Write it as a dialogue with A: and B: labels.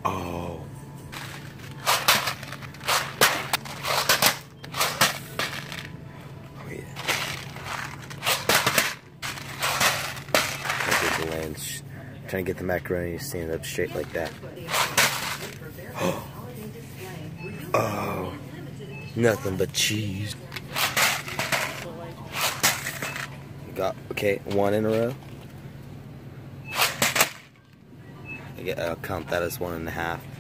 A: Oh. Oh yeah. Trying to get the lens. Trying to get the macaroni to stand up straight like that. Oh. Nothing but cheese. Got okay, 1 in a row. I'll count that as 1.5.